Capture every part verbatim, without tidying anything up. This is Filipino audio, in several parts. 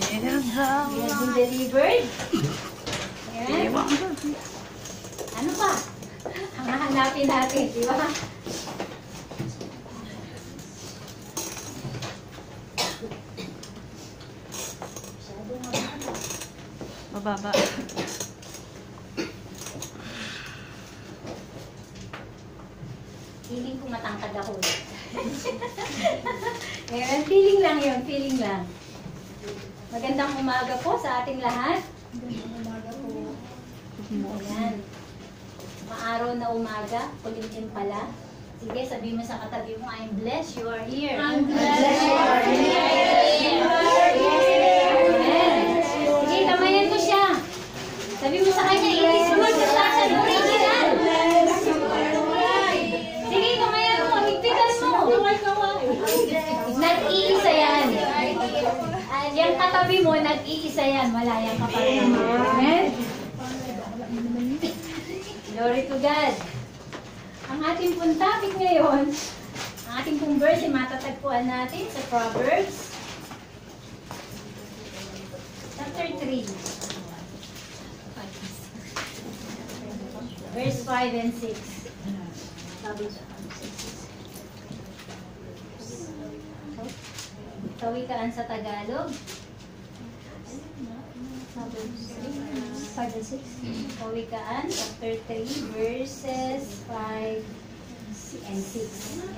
has been delivered. Amen. Ano pa? Ang hahanapin natin, di ba? Mababa. Feeling ko matangkad ako. Ayan, feeling lang yun, feeling lang. Magandang umaga po sa ating lahat. Magandang umaga po. Ayan. Maaraw na umaga, kulimlim pala. Sige, sabi mo sa katabi mo, I'm blessed, you are here. I'm blessed, you are here. Amen. Sige, kamayan mo siya. Sabi mo sa kanya, it is good to touch an original. Sige, kamayan mo, higpitan mo. Nag-iisa yan. Uh, yung katabi mo, nag-iisa yan. Wala yung kapatid. Amen? Glory to God. Ang ating pong topic ngayon, ang ating pong verse ay matatagpuan natin sa Proverbs chapter three. Verse five and six. Kawikaan sa Tagalog. five and six. Kawikaan, chapter three, verses five and six.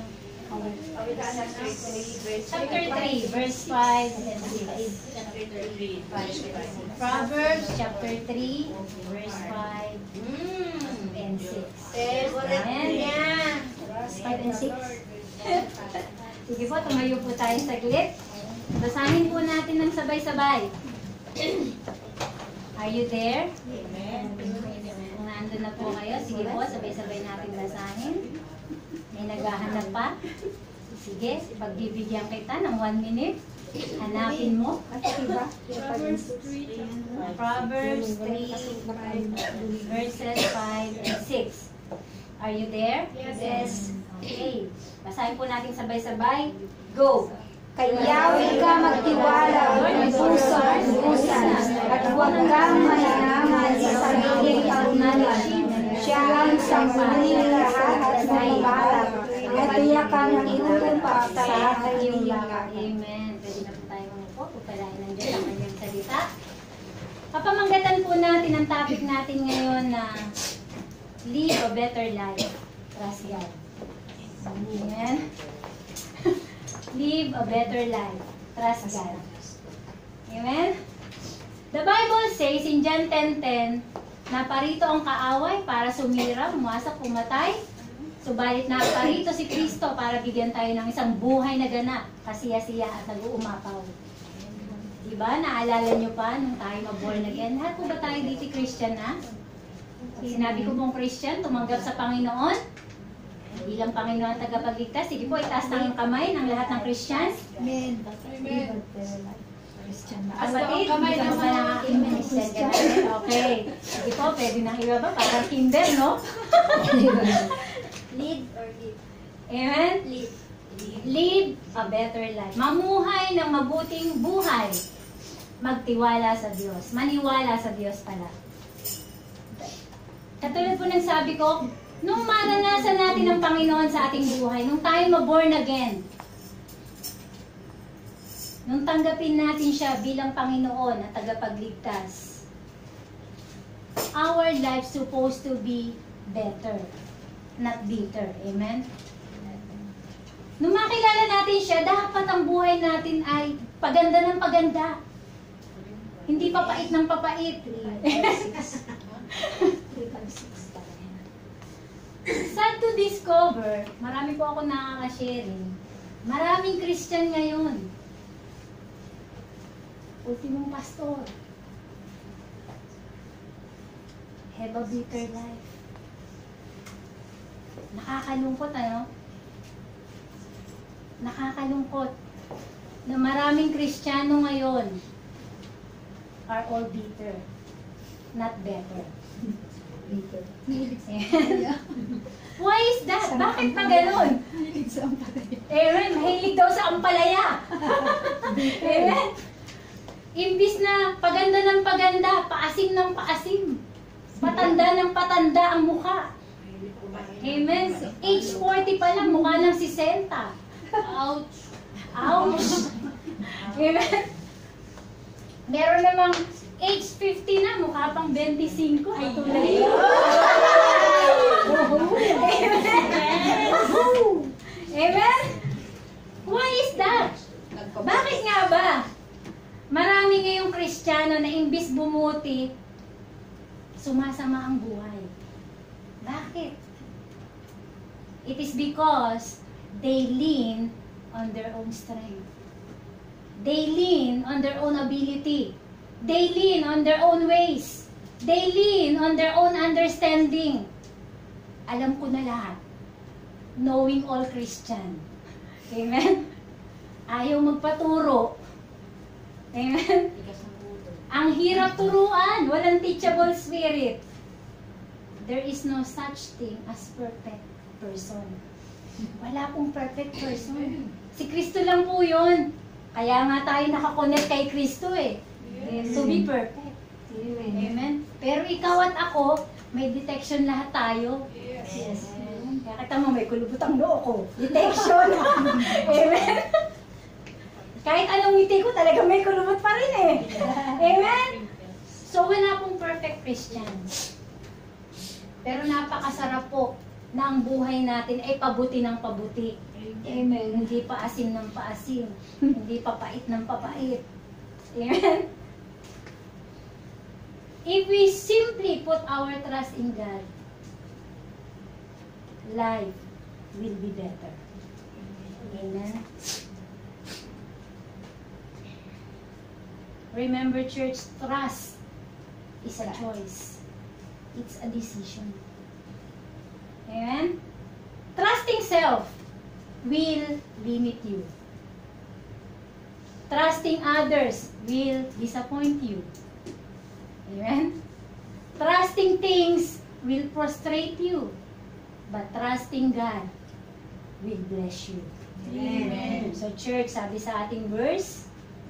Chapter three, verse five and six. Proverbs, chapter three, verse five and six. Amen. five and six. Sige po, tumayo po tayo saglit. Basahin po natin ng sabay-sabay. Are you there? Amen. Kung nandun na po kayo, sige po, sabay-sabay natin basahin. May naghahanap pa? Sige, pagbibigyan kita ng one minute. Hanapin mo. Proverbs three, verses five and six. Are you there? Yes. Okay. Basahin po natin sabay-sabay. Go! Kay Yahweh ka magtiwala ng pusong-pusan at huwag kang mayaman sa sariling karunalan. Siya ang sangguniang lahat ng balak at tiyakan ng inuupa sa iyong lakas. Amen. Pwede na po tayo umupo. Pupalain ng Diyos ang kanyang salita. Kapamanggatan po natin ang topic natin ngayon na live a better life. Trust God. Amen. Live a better life. Trust God. Amen? The Bible says in John ten ten na parito ang kaaway para sumira, pumasak, pumatay. Subalit na parito si Kristo para bigyan tayo ng isang buhay na ganap, kasiya-siya at nag-uumapaw. Diba? Naalala nyo pa nung tayo mag-born again? Lahat po ba tayo dito Christian na? Sinabi ko pong Christian, tumanggap sa Panginoon bilang Panginoon at tagapagligtas. Sige po, itaas ng kamay ng lahat ng Christians. Amen. Kapatid, hindi ka ba ng aking minister ka natin? Okay. Sige po, pwede nang iba ba? Parang kinder, no? Lead or lead? Amen? Lead. Live a better life. Mamuhay ng mabuting buhay. Magtiwala sa Diyos. Maniwala sa Diyos pala. Katulad po ng sabi ko, nung maranasan natin ang Panginoon sa ating buhay, nung tayo ma-born again, nung tanggapin natin siya bilang Panginoon at tagapagligtas, our life supposed to be better, not bitter. Amen? Nung makilala natin siya, dapat ang buhay natin ay paganda ng paganda. Hindi papait ng papait. Sad to discover, marami po ako nakaka-sharing, maraming Christian ngayon. Ultimong pastor. Have a bitter life. Nakakalungkot, ano? Nakakalungkot na maraming Kristiyano ngayon are all bitter, not better. Bitter. Why is that? Bakit pa ganun? Amen. Mahilig daw sa ampalaya. Amen. Imbis na paganda ng paganda, paasim ng paasim. Patanda ng patanda ang mukha. Amen. age forty pa lang, mukha ng sixty. Ouch. Ouch. Amen. Meron namang age fifty na, mukha pang twenty-five. Ay, tulay. Amen. Amen. Why is that? Bakit nga ba? Marami ngayong Kristiyano na imbis bumuti, sumasama ang buhay. Bakit? It is because they lean on their own strength. They lean on their own ability. They lean on their own ways. They lean on their own understanding. Alam ko na lahat. Knowing all Christian. Amen? Ayaw magpaturo. Amen? Ang hirap turuan. Walang teachable spirit. There is no such thing as perfect person. Wala pong perfect person. Si Kristo lang po yun. Kaya nga tayo nakakonect kay Kristo eh. Yes. To be perfect. Amen. Amen? Pero ikaw at ako, may detection lahat tayo. Yes. Amen. Kaya kita mo, may kulubot ang noo ko. Detection. Amen? Kahit anong ngiti ko, talaga may kulubot pa rin eh. Amen? So, wala pong perfect Christian. Pero napakasarap po na ang buhay natin ay pabuti ng pabuti. Amen. Hindi pa asim ng paasim. Hindi pa pait ng papait. Amen? If we simply put our trust in God, life will be better. Amen? Remember, church, trust is a choice. It's a decision. Amen? Trusting self will limit you. Trusting others will disappoint you. Amen? Trusting things will frustrate you. But trusting God will bless you. Amen. So church, sabi sa ating verse,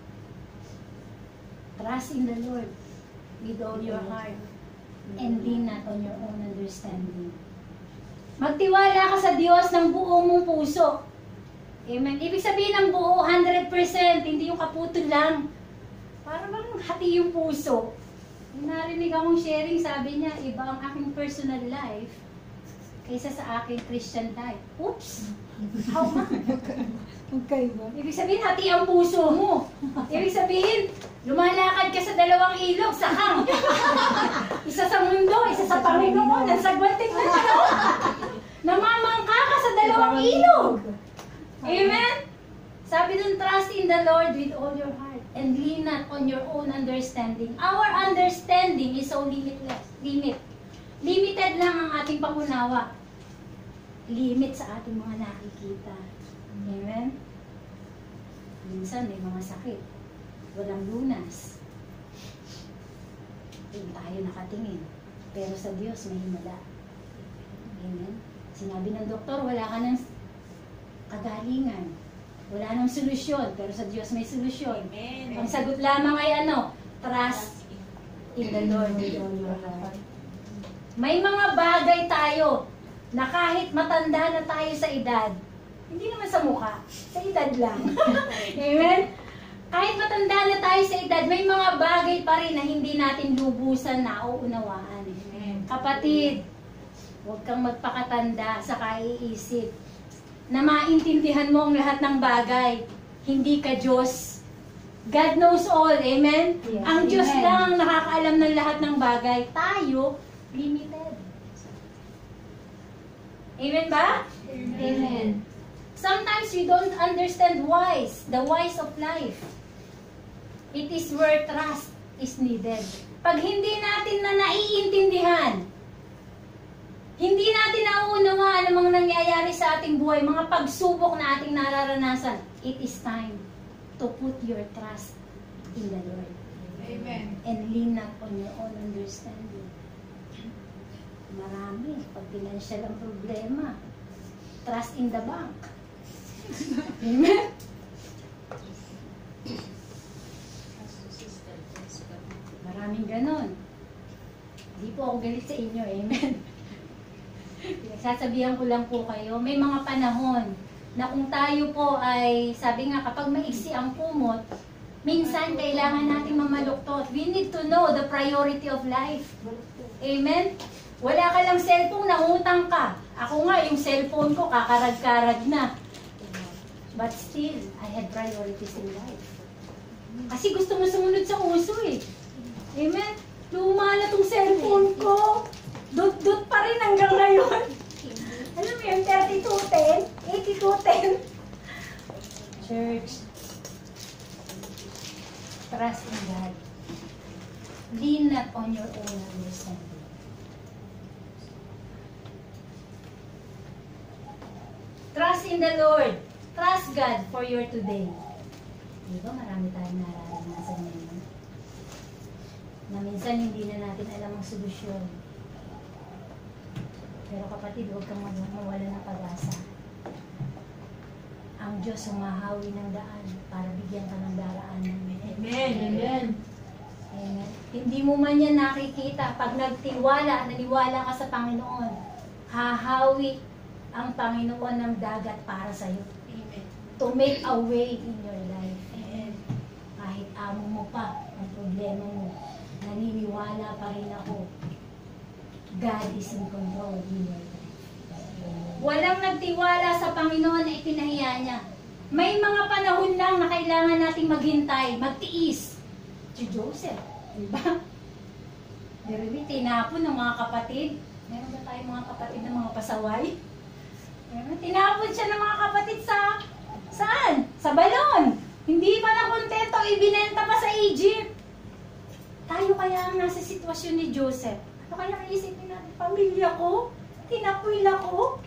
trust in the Lord with all your heart and lean not on your own understanding. Magtiwala ka sa Diyos ng buo mong puso. Amen. Ibig sabihin ng buo, one hundred percent, hindi yung kaputol lang. Para bang hati yung puso. Narinig akong sharing, sabi niya, iba ang aking personal life kaysa sa aking Christian life. Oops! How ma? Okay ba? Ibig sabihin, hati ang puso mo. Ibig sabihin, lumalakad ka sa dalawang ilog, sakang. Isa sa mundo, isa sa Panginoon, nagsagwantik na siya. Namamangka ka sa dalawang ilog. Amen? Sabi dun, trust in the Lord with all your heart and lean not on your own understanding. Our understanding is so limitless. Limit. Limited lang ang ating pangunawa. Limit sa ating mga nakikita. Amen? Minsan may mga sakit. Walang lunas. Hindi tayo nakatingin. Pero sa Diyos may himala. Amen? Sinabi ng doktor, wala ka ng kagalingan. Wala nang solusyon. Pero sa Diyos may solusyon. Amen. Ang sagot lamang ay ano? Trust in the Lord with all your heart. May mga bagay tayo na kahit matanda na tayo sa edad, hindi naman sa mukha, sa edad lang. Amen? Kahit matanda na tayo sa edad, may mga bagay pa rin na hindi natin lubusan na uunawaan. Amen. Kapatid, huwag kang magpakatanda sa kaiisip na maintindihan mo ang lahat ng bagay. Hindi ka Diyos. God knows all. Amen? Yes, Ang Diyos amen. lang ang nakakaalam ng lahat ng bagay. Tayo, limited. Amen ba? Amen. Sometimes we don't understand whys, the whys of life. It is where trust is needed. Pag hindi natin na naiintindihan, hindi natin nauunawaan ang mga nangyayari sa ating buhay, mga pagsubok na ating nararanasan, it is time to put your trust in the Lord. Amen. And lean not on your own understanding. Marami, pag financial ang problema, trust in the bank. Amen? maraming ganon. Hindi po ako galit sa inyo, amen. Sasabihan ko lang po kayo, may mga panahon na kung tayo po ay, sabi nga, kapag maiksi ang kumot, minsan kailangan natin mamaluktot. We need to know the priority of life. Amen? Wala ka lang cellphone, nangutang ka. Ako nga, yung cellphone ko, kakarag-karag na. But still, I had priorities in life. Kasi gusto mo sumunod sa uso eh. Amen? Luma na tong cellphone ko. Dut-dut pa rin hanggang ngayon. Alam mo yun, thirty-two ten, eighty-two ten. Church, trust in God. Lean not on your own understanding. Trust in the Lord. Trust God for your today. Di ba marami tayong nararanasan ngayon? Na minsan hindi na natin alam ang solusyon. Pero kapatid, huwag kang mawala ng pag-asa. Ang Diyos humahawi ng daan para bigyan ka ng daraanan. Amen. Amen. Amen. Hindi mo man yan nakikita. Pag nagtiwala, naniwala ka sa Panginoon, hahawi ang Panginoon ng dagat para sa'yo. Amen. To make a way in your life. Amen. Kahit amo mo pa ang problema mo, naniniwala pa rin ako. God is in control in your life. Walang nagtiwala sa Panginoon na ipinahiya niya. May mga panahon lang na kailangan nating maghintay, magtiis. Si Joseph, di ba? Pero tinapon ng mga kapatid. Meron ba tayong mga kapatid na mga pasaway? Meron, tinapon siya ng mga kapatid sa, saan? Sa balon. Hindi pa na kontento, ibinenta pa sa Egypt. Tayo kaya ang nasa sitwasyon ni Joseph. Ano kaya naisipin natin? Pamilya ko? Tinapoy ako?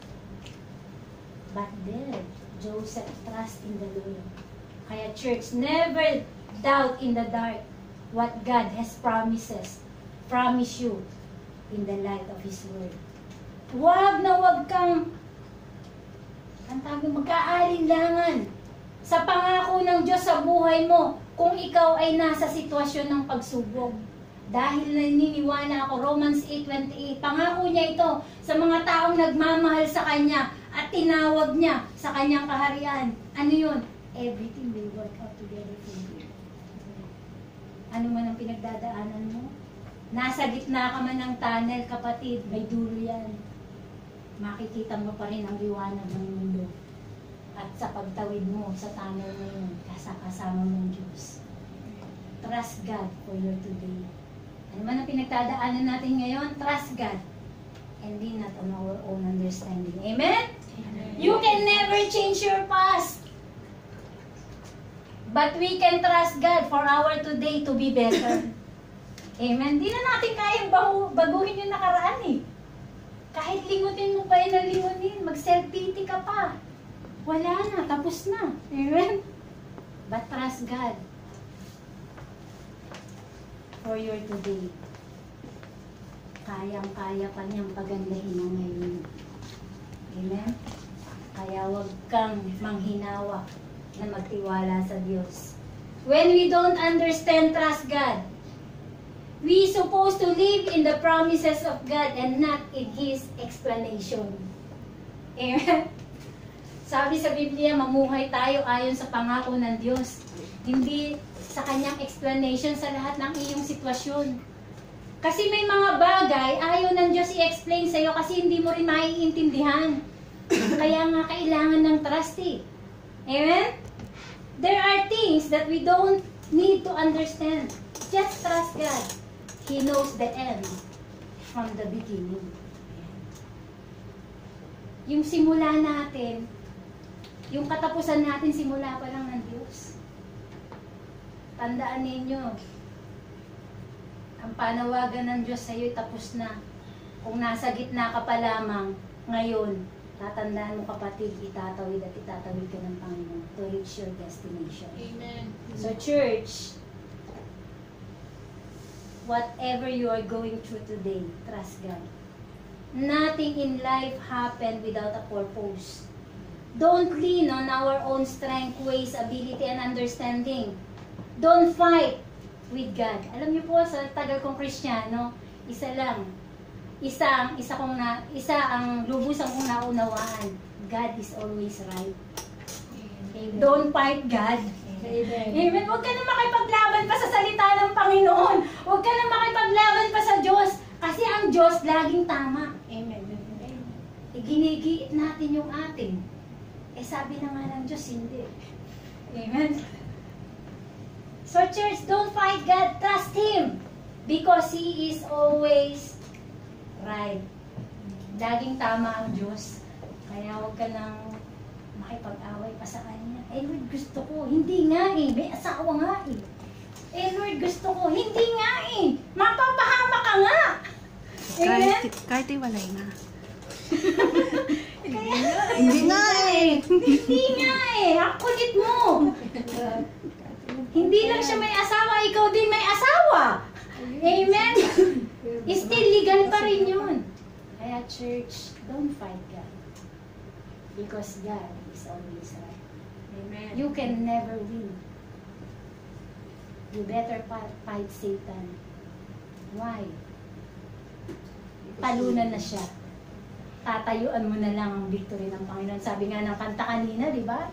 But then, Joseph trust in the Lord. Kaya church, never doubt in the dark what God has promises, promise you in the light of His Word. Huwag na huwag kang, ang tawag, magkaalinlangan sa pangako ng Diyos sa buhay mo kung ikaw ay nasa sitwasyon ng pagsubok. Dahil naniniwala ako, Romans eight twenty-eight, pangako niya ito sa mga taong nagmamahal sa Kanya at tinawag niya sa Kanyang kaharian. Ano yun? Everything will work out together for you. Ano man ang pinagdadaanan mo? Nasa gitna ka man ng tunnel, kapatid, may dulo yan. Makikita mo pa rin ang liwanag ng mundo. At sa pagtawid mo sa tunnel na yun, kasama mo ng Diyos. Trust God for your today. Ano man ang pinagdadaanan natin ngayon, trust God. And lean not on our own understanding. Amen? Amen? You can never change your past. But we can trust God for our today to be better. Amen? Di na natin kayang baguhin yung nakaraan eh. Kahit lingunin mo pa yun ang lingunin, mag-self-pity ka pa. Wala na, tapos na. Amen? But trust God for your today. Kayang-kaya pa niyang pagandahin ang ngayon. Amen? Kaya huwag kang manghinawa na magtiwala sa Diyos. When we don't understand, trust God. We supposed to live in the promises of God and not in His explanation. Amen? Sabi sa Biblia, mamuhay tayo ayon sa pangako ng Diyos. Hindi sa Kanyang explanation sa lahat ng iyong sitwasyon. Kasi may mga bagay, ayaw ng Diyos i-explain sa'yo kasi hindi mo rin maiintindihan. Kaya nga kailangan ng trust eh. Amen? There are things that we don't need to understand. Just trust God. He knows the end from the beginning. Yung simula natin, yung katapusan natin, simula pa lang ng Diyos. Tandaan ninyo, ang panawagan ng Diyos sa iyo tapos na. Kung nasa gitna ka pa lamang ngayon, tatandaan mo kapatid, itatawid at itatawid ka ng Panginoon to reach your destination. Amen. So church, whatever you are going through today, trust God. Nothing in life happened without a purpose. Don't lean on our own strength, ways, ability, and understanding. Don't fight with God. Alam niyo po, sa tagal kong Kristiyano, isa lang. Isang, isa kong na, isa ang lubusang kong naunawaan. God is always right. Amen. Don't fight God. Amen. Amen. Huwag ka na makipaglaban pa sa salita ng Panginoon. Huwag ka na makipaglaban pa sa Diyos. Kasi ang Diyos laging tama. Amen. E, ginigiit natin yung atin. Eh sabi na nga ng Diyos, hindi. Amen. So church, don't fight God. Trust Him. Because He is always right. Laging tama ang Diyos. Kaya huwag ka nang makipag-away pa sa Kanya. Eh Lord, gusto ko. Hindi nga eh. May asawa nga eh. Eh Lord, gusto ko. Hindi nga eh. Mapapahama ka nga. Amen? Kahit, kahit iwalay na. Kaya, Hindi nga eh. Hindi nga eh. Ang kulit mo. Hindi lang siya may asawa, ikaw din may asawa. Amen? Still legal pa rin yun. Kaya church, don't fight God. Because God is always right. Amen. You can never win. You better pa- fight Satan. Why? Talunan na siya. Tatayuan mo na lang ang victory ng Panginoon. Sabi nga ng kanta kanina, di ba?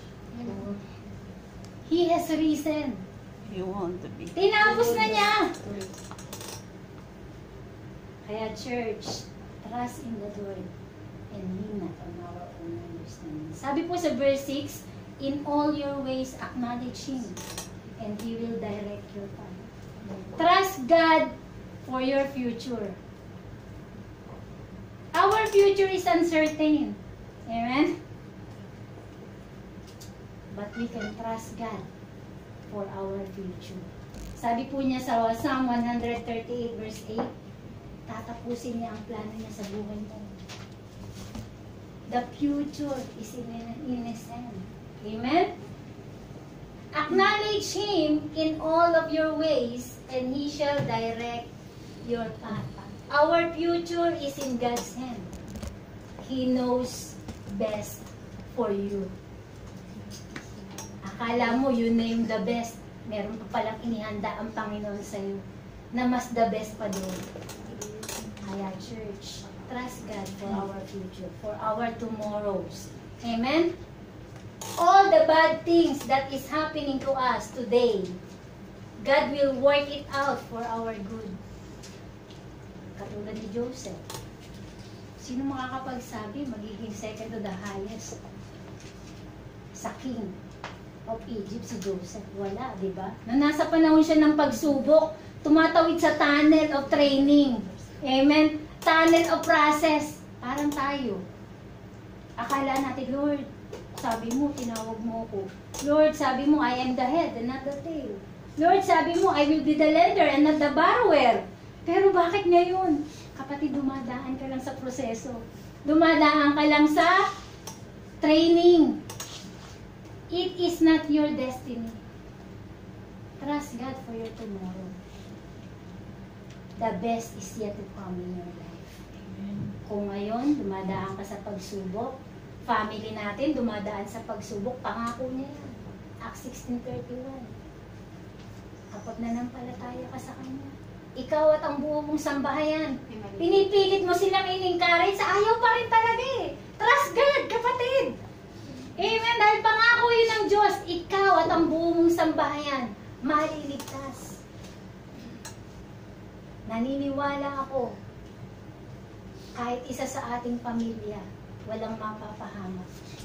He has risen. You want to be. Tinapos na niya. Kaya church, trust in the Lord and lean not on our own understanding. Sabi po sa verse six, in all your ways acknowledge Him and He will direct your path. Trust God for your future. Our future is uncertain. Amen? But we can trust God for our future. Sabi po niya sa Psalm one thirty-eight verse eight, tatapusin niya ang plano niya sa buhay mo. The future is in, in His hand. Amen? Acknowledge Him in all of your ways and He shall direct your path. Our future is in God's hand. He knows best for you. Akala mo, you name the best. Meron pa palang inihanda ang Panginoon sa iyo na mas the best pa doon. Kaya church, trust God for our future, for our tomorrows. Amen? All the bad things that is happening to us today, God will work it out for our good. Katulad ni Joseph. Sino makakapagsabi magiging second to the highest sa king of Egypt si Joseph? Wala, di ba? Nung nasa panahon siya ng pagsubok, tumatawid sa tunnel of training. Amen? Tunnel of process. Parang tayo. Akala natin, Lord, sabi mo, tinawag mo ko. Lord, sabi mo, I am the head and not the tail. Lord, sabi mo, I will be the lender and not the borrower. Pero bakit ngayon? Kapatid, dumadaan ka lang sa proseso. Dumadaan ka lang sa training. It is not your destiny. Trust God for your tomorrow. The best is yet to come in your life. Kung ngayon, dumadaan ka sa pagsubok, family natin dumadaan sa pagsubok, pangako niya yan. Acts sixteen thirty-one. Kapag nanampalataya ka sa Kanya, ikaw at ang buo mong sambahayan, pinipilit mo silang in-encourage, ayaw pa rin talaga eh. Trust God, kapatid. Amen. Dahil pangako yun ng Diyos, ikaw at ang buo mong sambahayan, maliligtas. Naniniwala ako, kahit isa sa ating pamilya, walang mapapahamak.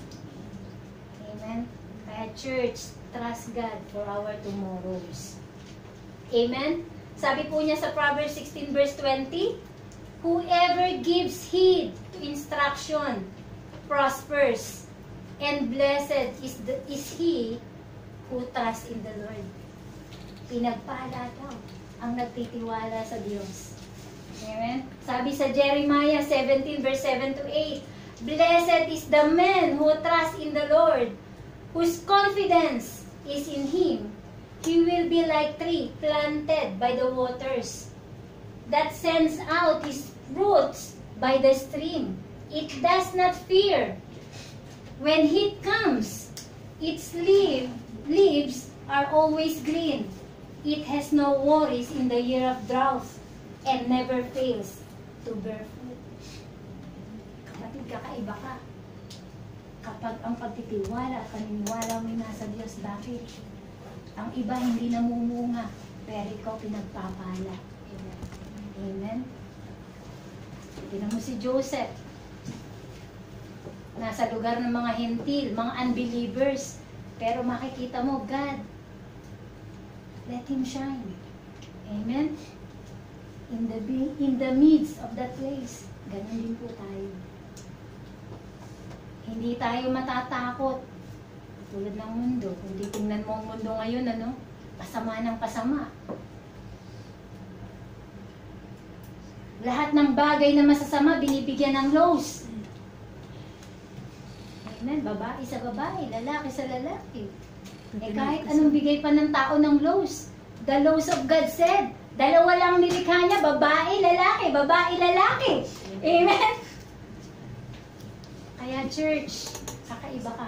Amen. Kaya church, trust God for our tomorrows. Amen. Sabi po niya sa Proverbs sixteen verse twenty, whoever gives heed to instruction prospers, and blessed is, the, is he who trusts in the Lord. Pinagpala daw ang nagtitiwala sa Diyos. Amen? Sabi sa Jeremiah seventeen verse seven to eight, blessed is the man who trusts in the Lord, whose confidence is in Him. He will be like tree planted by the waters, that sends out his roots by the stream. It does not fear when heat comes. Its leaf, leaves are always green. It has no worries in the year of drought and never fails to bear fruit. Kapatid, kakaiba ka. Kapag ang pagtitiwala at paniniwala mo nasa Diyos, bakit? Ang iba hindi namumunga, pero ikaw pinagpapala. Amen. Amen. Tingnan mo si Joseph. Nasa lugar ng mga hentil, mga unbelievers. Pero makikita mo, God, let Him shine. Amen. In the in the midst of that place, ganun din po tayo. Hindi tayo matatakot tulad ng mundo. Kung di tingnan mo ang mundo ngayon, ano? Pasama ng pasama. Lahat ng bagay na masasama, binibigyan ng lows. Amen. Babae sa babae, lalaki sa lalaki. Eh kahit anong bigay pa ng tao ng lows. The laws of God said, dalawa lang nilikha niya, babae, lalaki, babae, lalaki. Amen. Kaya church, kakaiba ka.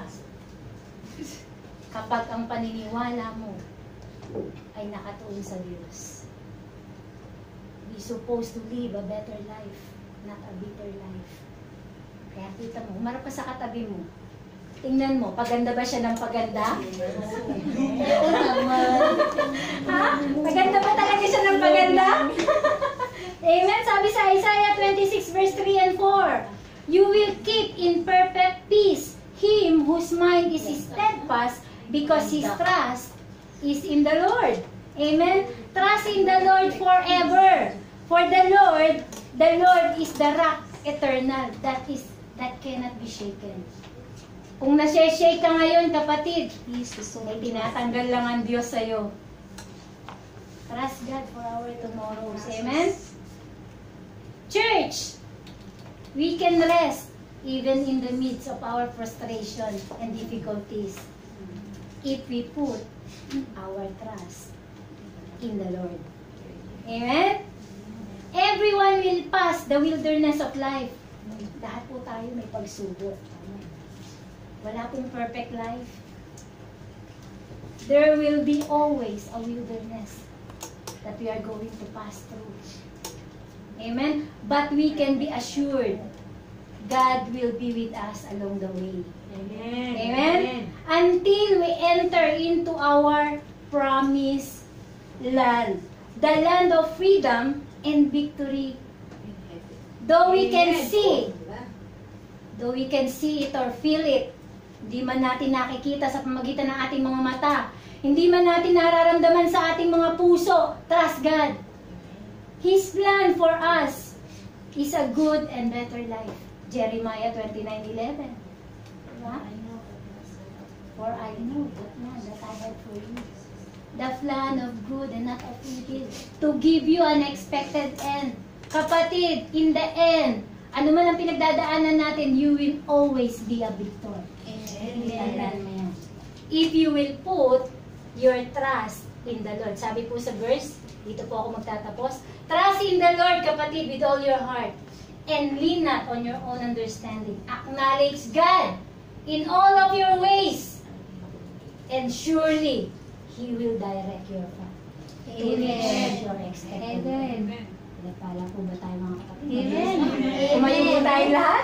Kapag ang paniniwala mo ay nakatuon sa Diyos. We're supposed to live a better life, not a bitter life. Kaya kita mo, humarap ka sa katabi mo. Tingnan mo, paganda ba siya ng paganda? Oo naman. Ha? Paganda ba talaga siya ng paganda? Amen? Sabi sa Isaiah twenty-six verse three and four, you will keep in perfect peace him whose mind is steadfast because his trust is in the Lord. Amen? Trust in the Lord forever. For the Lord, the Lord is the rock eternal that is that cannot be shaken. Kung nasi-shake ka ngayon, kapatid, may tinatanggal lang ang Diyos sa'yo. Trust God for our tomorrows. Amen? Church, we can rest even in the midst of our frustration and difficulties if we put our trust in the Lord. Amen? Everyone will pass the wilderness of life. Lahat po tayo may pagsubok. Wala pong perfect life. There will be always a wilderness that we are going to pass through. Amen? But we can be assured God will be with us along the way. Amen. Amen? Until we enter into our promised land. The land of freedom and victory. Though we can see, though we can see it or feel it, hindi man natin nakikita sa pamagitan ng ating mga mata, hindi man natin nararamdaman sa ating mga puso, trust God. His plan for us is a good and better life. Jeremiah twenty-nine eleven. Diba? For I know the plan that I have for you. The plan of good and not of evil. To give you an expected end. Kapatid, in the end, ano man ang pinagdadaanan natin, you will always be a victor. Amen. If you will put your trust in the Lord. Sabi po sa verse, dito po ako magtatapos. Trust in the Lord, kapatid, with all your heart. And lean not on your own understanding. Acknowledge God in all of your ways. And surely, He will direct your path. Amen. Your expected. Amen. Pinagpala po ba tayo mga kapatid? Amen. Kumayo po tayo lahat?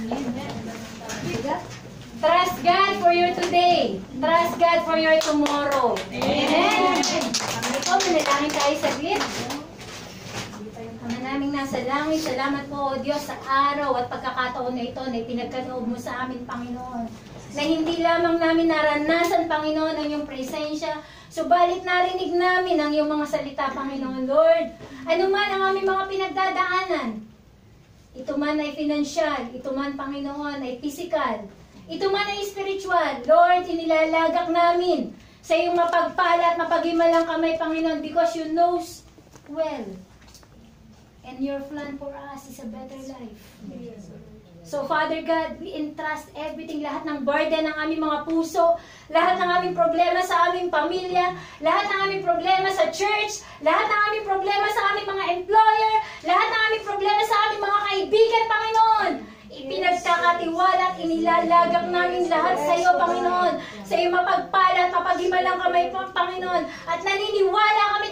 Trust God for your today. Trust God for your tomorrow. Amen. Ito, manalangin tayo saglit. Ama naming nasa langit, salamat po, O Diyos, sa araw at pagkakataon na ito na ipinagkaloob mo sa amin, Panginoon. Na hindi lamang namin naranasan, Panginoon, ang iyong presensya, subalit narinig namin ang iyong mga salita, Panginoon, Lord. Ano man ang aming mga pinagdadaanan, ito man ay financial, ito man, Panginoon, ay physical, ito man ay spiritual, Lord, inilalagak namin sa iyong mapagpala at mapaghimalang kamay, Panginoon, because you knows well. And your plan for us is a better life. So, Father God, we entrust everything, lahat ng burden ng aming mga puso, lahat ng aming problema sa aming pamilya, lahat ng aming problema sa church, lahat ng aming problema sa aming mga employer, lahat ng aming problema sa aming mga kaibigan, Panginoon. Ipinagkakatiwala at inilalagak namin lahat sa iyo, Panginoon. Sa iyo mapagpala at mapaghimalang kamay, Panginoon. At naniniwala kami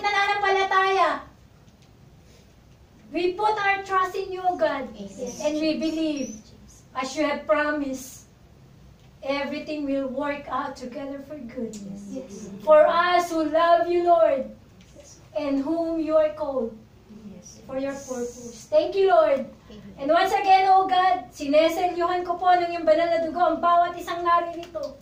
We put our trust in you, God, and we believe, as you have promised, everything will work out together for good. For us who love you, Lord, and whom you are called for your purpose. Thank you, Lord. And once again, oh God, sineselyuhan ko po ng iyong banal na dugo ang bawat isang naririto.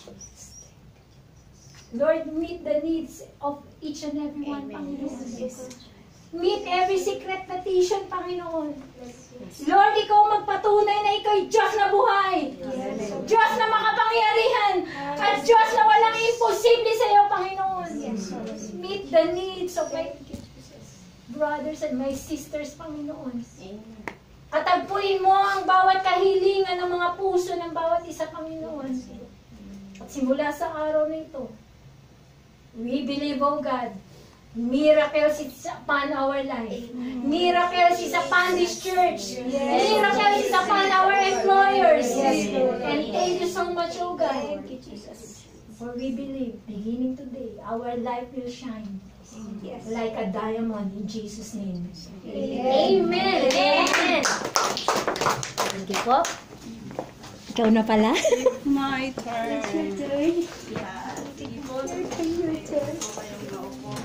Lord, meet the needs of each and every one, Panginoon. Meet every secret petition, Panginoon. Lord, ikaw magpatunay na ikaw'y Diyos na buhay. Diyos na makapangyarihan. At Diyos na walang imposible sa iyo, Panginoon. Meet the needs of my brothers and my sisters, Panginoon. Katagpuin mo ang bawat kahilingan ng mga puso ng bawat isa, Panginoon. At simula sa araw na ito, we believe, oh God, miracles is upon our life. Miracles is upon this church. Miracles is upon our employers. And thank you so much, oh God. For we believe, beginning today, our life will shine like a diamond in Jesus' name. Amen. Amen. Thank you po. Ikaw na pala. My turn.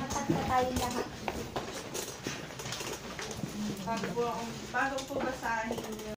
Tayo lahat. Bago po, bago po basahin